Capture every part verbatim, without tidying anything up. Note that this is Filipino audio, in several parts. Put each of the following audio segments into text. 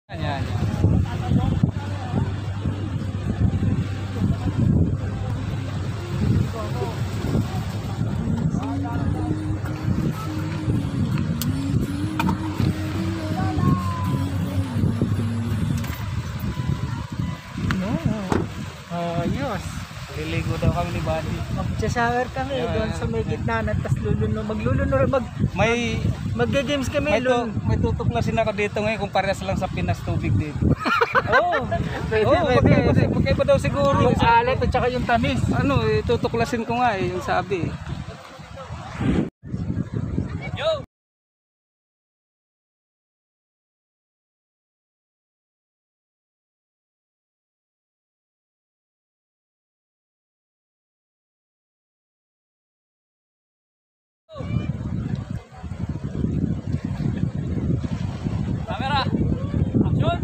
Yan, yan. No. Ayos. Liligo daw kami ni Buddy. Mag-shower kami Yeah, doon sa may gitna na tas luluno, magluluno mag May magge-games kami may, tu lun. may tutuklasin ako dito ngayon kung parehas lang sa Pinas tubig dito. Oo. Pwede, Oo, pwede, magkaiba, pwede. magkaiba daw siguro. Yung alat at saka yung tamis. Ano, eh, tutuklasin ko nga eh, yung sabi eh. Yo! Kamera! Action!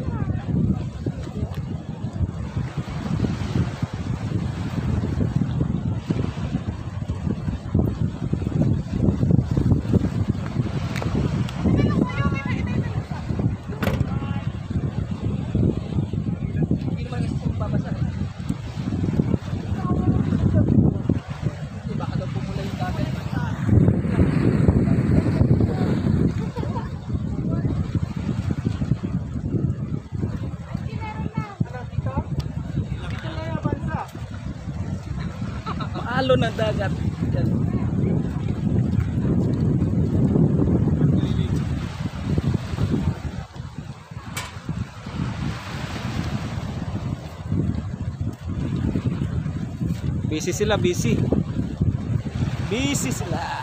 Hindi naman gusto kong babasa eh. Baka daw pumula yung gamit. Maalo ng dagat. Yan. Busy sila, busy. Busy sila.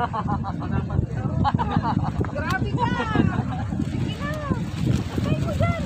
Grabe ka! Sige na! Patay mo dyan!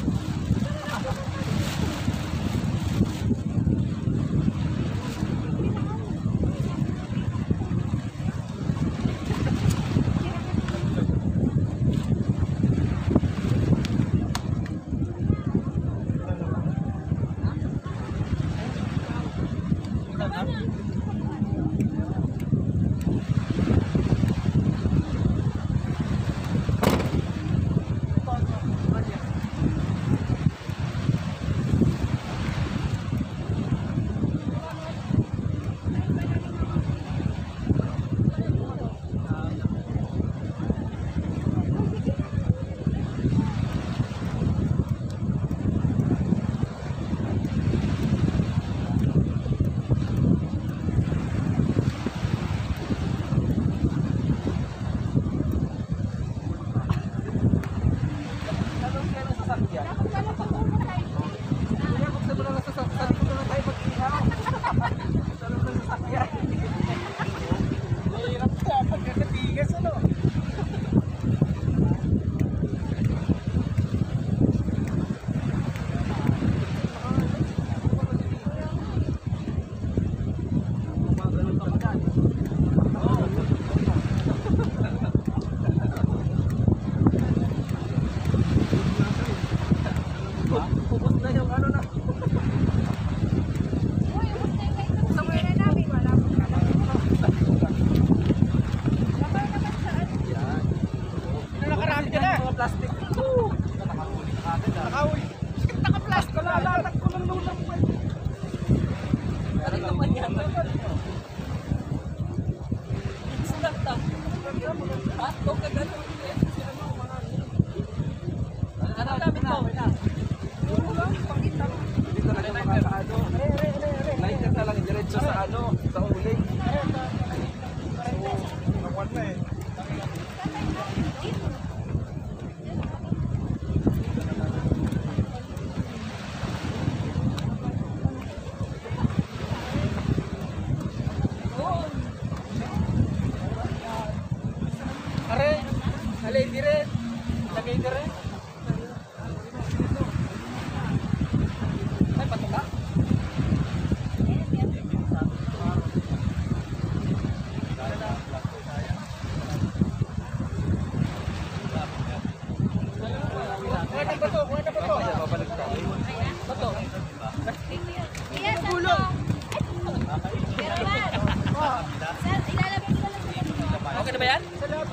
Okay na ba yan?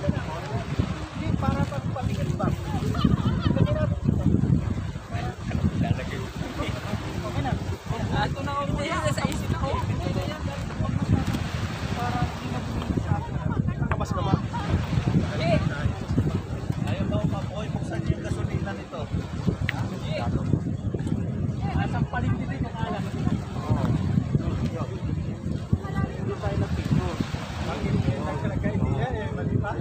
Hindi, para pagpalingan ba? Ito na ako na sa isip ko. Kapas ka ba? Ayaw ba umapoy? Buksan niyo yung gasolina nito. Asang paligid din yung alam. Hindi tayo nag-picture. Bakit nagkakaindihan eh, mali ba?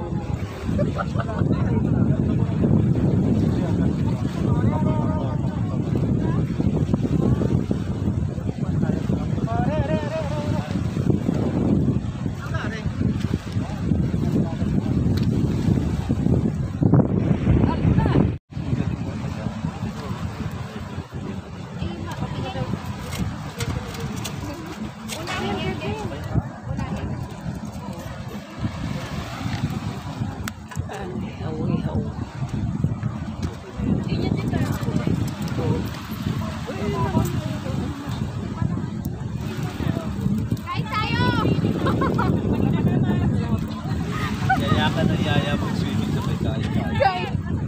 Yaya ka na yaya mag-swimming sa may kain.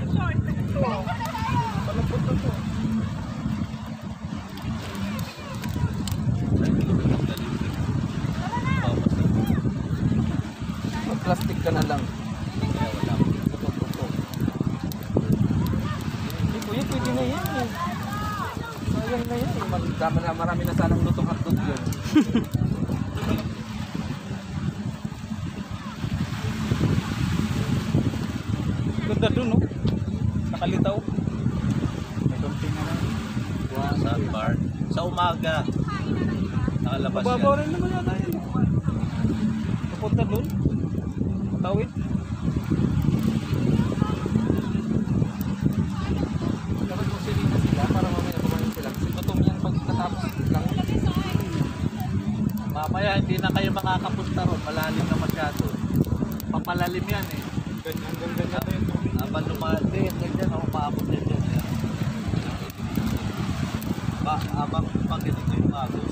Mag-plastic ka na lang. Hindi kuya, pwede na yan eh. Sayang na yan. Magdama na, marami na sanang lutong hotdog yun. Ganda dun, no? Nakalitaw. May dumping na lang. Sandbar. Sa umaga. Nakalabas Mababaw yan. rin naman yan. Ayun. Kapunta dun. tawid. Dapat kung silina sila para mamaya kumain sila. Kasi gutom yan pagkatapos lang. Mamaya hindi na kayo makakapunta ron. Malalim na masyado. Papalalim yan eh. Ganyan, ganyan na tayo tubig. Habang lumati, ganyan ako maabot yan dyan. yan. Ba, habang pag-ganito yung agos.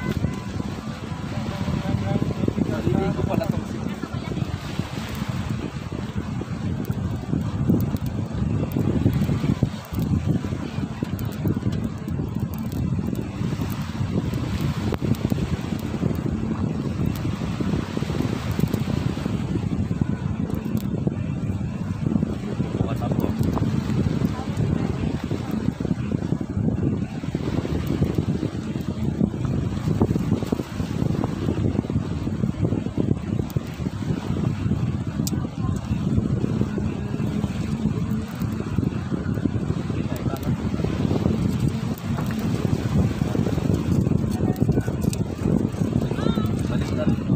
Naliligo pala itong si Bukas ako. Balik na rin.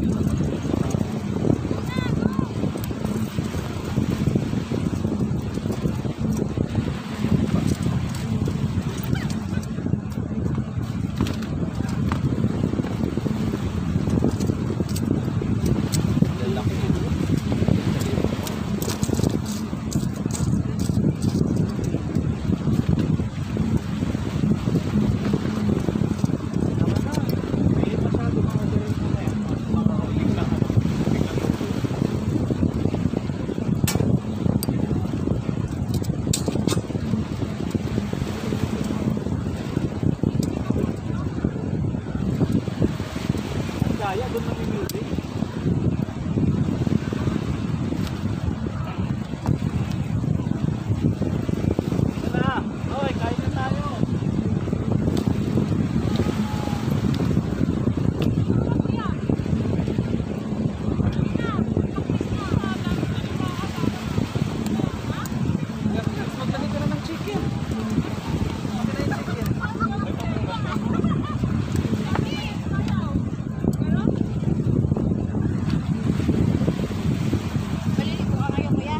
Kaya doon namimili. Tara, oy, kain na tayo. magdali ka na ng chicken. Maliligo ka ngayon, kuya.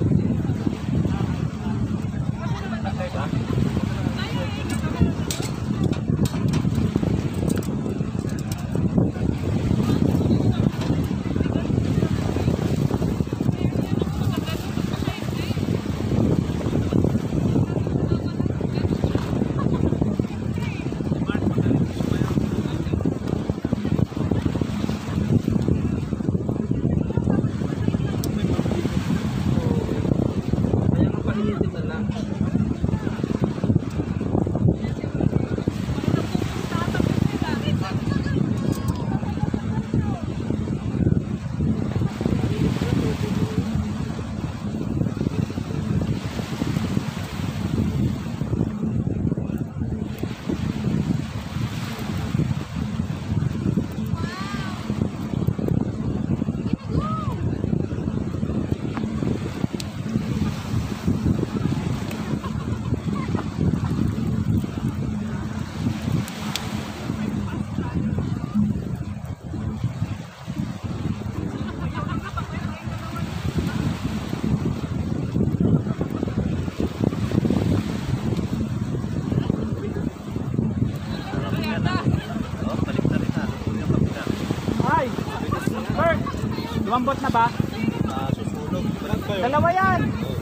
Kaya nga painitin na lang. Oh, balik na rin na. Yung kapila. Ay! Bert! Lumambot na ba? Ah, susunog. Dalawa yan! Oh.